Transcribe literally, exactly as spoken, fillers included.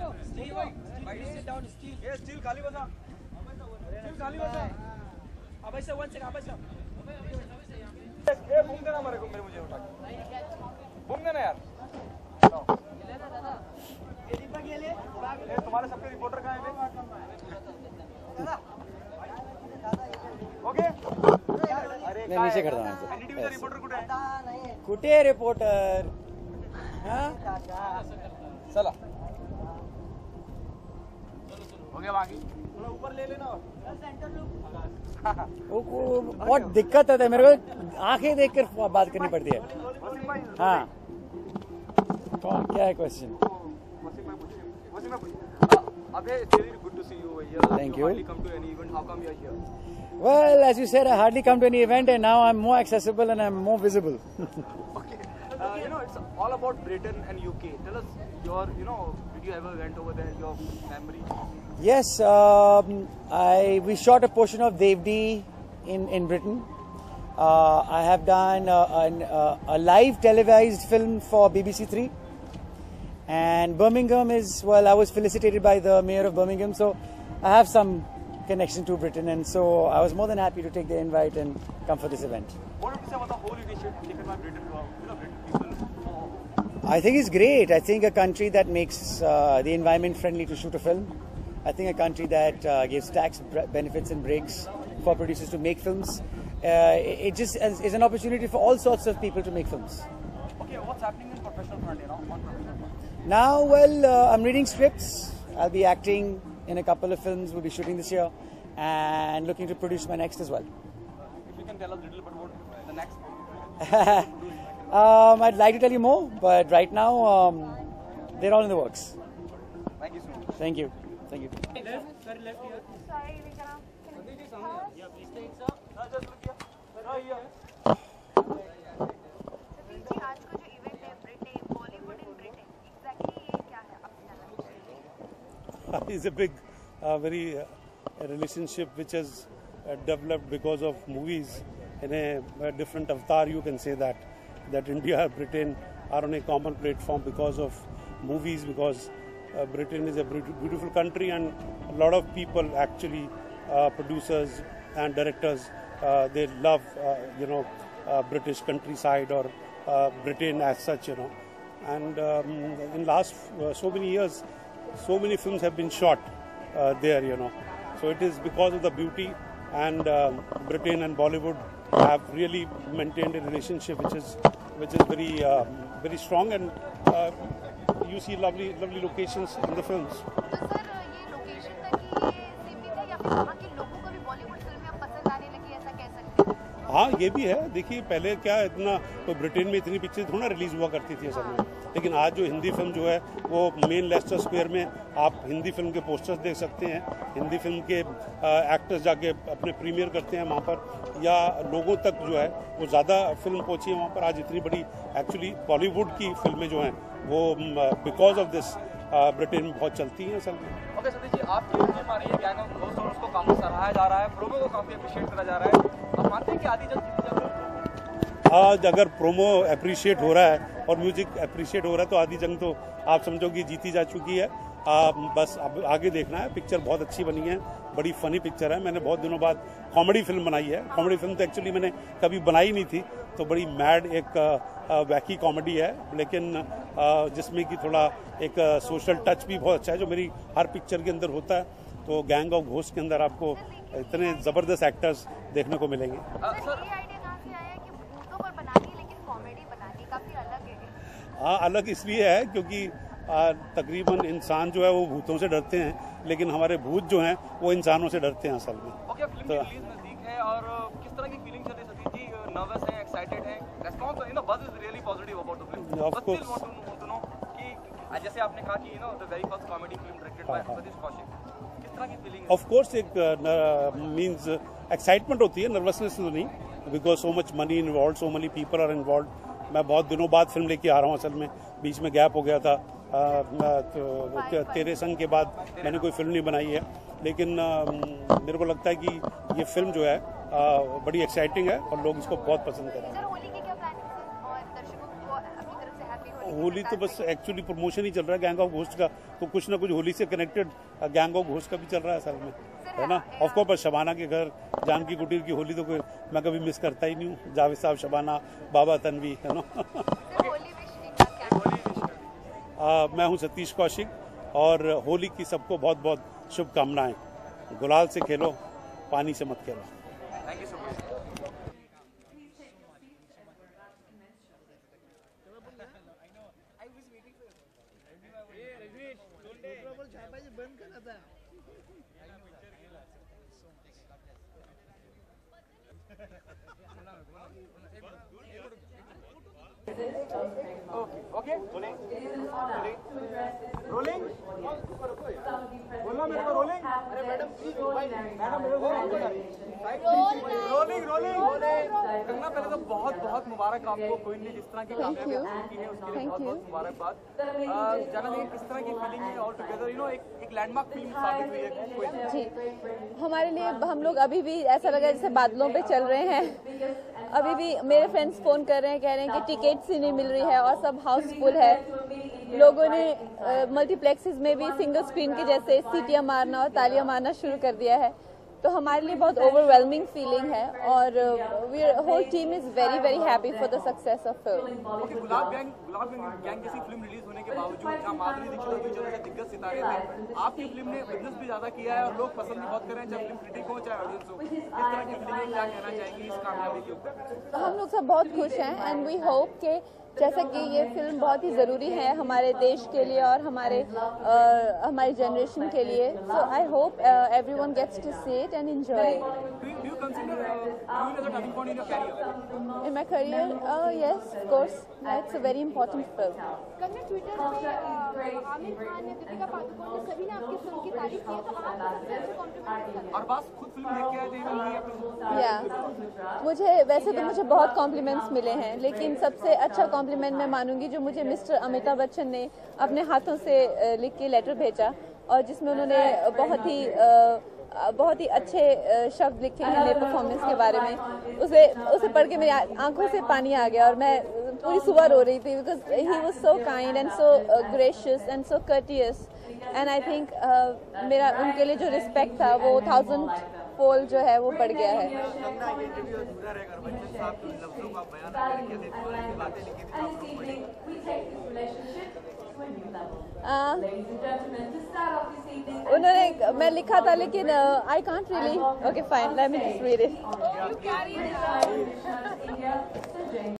Steel खाली बसा, steel खाली बसा। अब ऐसे वन सेकंड, अब ऐसे ये घूम देना मेरे को, मेरे मुझे उठा के घूम देना यार। ये तुम्हारे सबके रिपोर्टर कहाँ हैं? ओके, अरे मैं नीचे करता हूँ। एनडीटीव्हीचा रिपोर्टर कुठे आहे? कुठे रिपोर्टर? हाँ चला हो गया, बाकी थोड़ा ऊपर ले लेना। वो, वो बहुत दिक्कत है मेरे को, आंखें देखकर बात करनी पड़ती है। हाँ कौन, क्या है question? Good to see you over here. Thank you. you. Hardly come to any event. How come you are here? Well, as you said, I hardly come to any event, and now I'm more accessible and I'm more visible. Okay. Uh, you know, it's all about Britain and U K. Tell us your, you know, did you ever went over there? Your memory. Yes, um, I we shot a portion of Devdi in in Britain. Uh, I have done uh, an, uh, a live televised film for B B C Three. And Birmingham is, well, I was felicitated by the mayor of Birmingham, so I have some connection to Britain, and so I was more than happy to take the invite and come for this event. What would you say about the whole initiative taken by Britain to, you know, British people? I think it's great. I think a country that makes uh, the environment friendly to shoot a film. I think a country that uh, gives tax benefits and breaks for producers to make films. Uh, it just is an opportunity for all sorts of people to make films. Okay, what's happening in professional front, you know, on professional front? Now, well, uh, I'm reading scripts. I'll be acting in a couple of films we'll be shooting this year, and looking to produce my next as well. If you can tell us a little bit about the next one. um, I'd like to tell you more, but right now um, they're all in the works. Thank you so much. Thank you. Thank you. Left, very left here. Sorry, we cannot. Yeah, please take sir. No, just look here. No, here. Satish ji, आज का जो event है Britain, Bollywood in Britain, exactly ये क्या है? अपना It's a big, uh, very uh, a relationship which has uh, developed because of movies in a, a different avatar. You can say that that India and Britain are on a common platform because of movies. Because uh, Britain is a beautiful country, and a lot of people actually, uh, producers and directors, uh, they love uh, you know uh, British countryside or uh, Britain as such, you know. And um, in last uh, so many years, so many films have been shot uh, there, you know. So it is because of the beauty, and um, Britain and Bollywood have really maintained a relationship which is which is very um, very strong, and uh, you see lovely lovely locations in the films. तो sir ये location तक ही सीमित है या फिर वहाँ के लोगों को भी बॉलीवुड फिल्में अब पसंद आने लगी, ऐसा कह सकते हैं? हाँ, ये भी है। देखिए, पहले क्या इतना तो ब्रिटेन में इतनी पिक्चर थोड़ा रिलीज हुआ करती थी असल में, लेकिन आज जो हिंदी फिल्म जो है वो मेन लेस्टर स्क्वायर में आप हिंदी फिल्म के पोस्टर्स देख सकते हैं, हिंदी फिल्म के एक्टर्स जाके अपने प्रीमियर करते हैं वहाँ पर, या लोगों तक जो है वो ज़्यादा फिल्म पहुँची है वहाँ पर। आज इतनी बड़ी एक्चुअली बॉलीवुड की फिल्में जो हैं वो बिकॉज ऑफ दिस ब्रिटेन में बहुत चलती हैं असल में। ओके सतीश जी, आपकी फिल्म आ रही है गैंग ऑफ घोस्ट और उसको काफी सराहा जा रहा है, प्रोमो को काफी अप्रिशिएट करा जा रहा है। आप मानते हैं कि आधी जंग जीती जा रही है? आज अगर प्रोमो अप्रिशिएट हो रहा है और म्यूजिक अप्रिशिएट हो रहा है तो आधी जंग तो आप समझो कि जीती जा चुकी है। आप बस अब आगे देखना है। पिक्चर बहुत अच्छी बनी है, बड़ी फनी पिक्चर है। मैंने बहुत दिनों बाद कॉमेडी फिल्म बनाई है। कॉमेडी फिल्म तो एक्चुअली मैंने कभी बनाई नहीं थी, तो बड़ी मैड एक वैकी कॉमेडी है, लेकिन जिसमें कि थोड़ा एक सोशल टच भी बहुत अच्छा है जो मेरी हर पिक्चर के अंदर होता है। तो गैंग ऑफ घोस्ट के अंदर आपको इतने ज़बरदस्त एक्टर्स देखने को मिलेंगे। हाँ, अलग इसलिए है क्योंकि आ, तकरीबन इंसान जो है वो भूतों से डरते हैं, लेकिन हमारे भूत जो हैं वो इंसानों से डरते हैं असल में। ओके, फिल्म की रिलीज नजदीक है और किस तरह की फीलिंग चल रही है सतीश जी? नर्वस हैं, एक्साइटेड हैं? Response, you know, buzz is really positive about the film. Of course, want to know कि जैसे आपने कहा कि you know the very first comedy film directed by Satish Kaushik, किस तरह की फीलिंग? ऑफ कोर्स एक मींस एक्साइटमेंट होती है, नर्वसनेस तो नहीं, because so much money involve, so many people are involve. मैं बहुत दिनों बाद फिल्म लेके आ रहा हूँ असल में, बीच में गैप हो गया था। आ, तो तेरे संग के बाद मैंने कोई फिल्म नहीं बनाई है, लेकिन आ, मेरे को लगता है कि ये फिल्म जो है आ, बड़ी एक्साइटिंग है और लोग इसको बहुत पसंद करेंगे। होली तो बस एक्चुअली प्रमोशन ही चल रहा है गैंग ऑफ घोस्ट का, तो कुछ ना कुछ होली से कनेक्टेड गैंग ऑफ घोस्ट का भी चल रहा है असल में, है ना। ऑफ कोर्स शबाना के घर जानकी कुटीर की होली तो कोई मैं कभी मिस करता ही नहीं हूँ। जावेद साहब, शबाना, बाबा तनवी, है ना। आ, मैं हूँ सतीश कौशिक और होली की सबको बहुत बहुत शुभकामनाएं। गुलाल से खेलो, पानी से मत खेलो। Thank you so much. Okay rolling rolling बोलना मेरे को रोलिंग। अरे मैडम प्लीज मैडम मेरे को रोलिंग रोलिंग कंगना, पहले तो बहुत बहुत मुबारक आपको, क्वीन ने जिस तरह की कामयाबी हासिल की है उसके लिए बहुत बहुत मुबारकबाद। जाना देखिए किस तरह की फीलिंग है ऑल टुगेदर, यू नो एक एक लैंडमार्क फिल्म साबित हुई है क्वीन। जी, हमारे लिए हम लोग अभी भी ऐसा लगा जैसे बादलों पे चल रहे हैं। अभी भी मेरे फ्रेंड्स फोन कर रहे हैं, कह रहे हैं कि टिकट्स ही नहीं मिल रही है और सब हाउसफुल है। लोगों ने मल्टीप्लेक्सेस में भी सिंगल स्क्रीन के जैसे सीटियां मारना और तालियां मारना शुरू कर दिया है। तो हमारे लिए बहुत ओवरवेलमिंग फीलिंग है और we whole team is very very happy for the success of film. Okay, Gulaab Gang Gulaab Gang जैसी फिल्म रिलीज होने के बावजूद जहां माधुरी दीक्षित और विजय जैसे दिग्गज सितारे थे, आपकी फिल्म ने बिजनेस भी ज्यादा किया है और लोग पसंद भी बहुत कर रहे हैं, चाहे फिल्म क्रिटिक हो चाहे ऑडियंस हो। इस तरह की फीलिंग क्या कहना चाहेंगी इस कामयाबी के ऊपर? हम लोग सब बहुत खुश हैं एंड वी होप के जैसा कि ये फिल्म बहुत ही ज़रूरी है हमारे देश के लिए और हमारे uh, हमारी जनरेशन के लिए। So I hope everyone gets to see it and enjoy. Do you consider uh, Queen as a turning point in your career? In my career, uh, yes, of course. It's a very important film. कल Twitter पे आमिर खान ने, दीपिका पादुकोण ने, सभी ने आपकी film की तारीफ की है, तो आप सबसे अच्छे कॉम्प्लीमेंट और बस खुद फिल्म देख के आए थे इवन ये या मुझे वैसे तो मुझे बहुत कॉम्प्लीमेंट्स मिले हैं, लेकिन सबसे अच्छा कॉम्प्लीमेंट मैं मानूंगी जो मुझे मिस्टर अमिताभ बच्चन ने अपने हाथों से लिख के लेटर भेजा और जिसमें उन्होंने बहुत ही बहुत ही अच्छे शब्द लिखे हैं मेरे परफॉर्मेंस के बारे में। उसे उसे पढ़ के मेरी आंखों से पानी आ गया और मैं पूरी सुबह रो रही थी because he was so kind and so gracious and so courteous and I think मेरा उनके लिए जो रिस्पेक्ट था वो थाउजेंड फोल्ड जो है वो बढ़ गया है। आ, उन्होंने मैं लिखा था लेकिन I can't really okay fine let me just read it.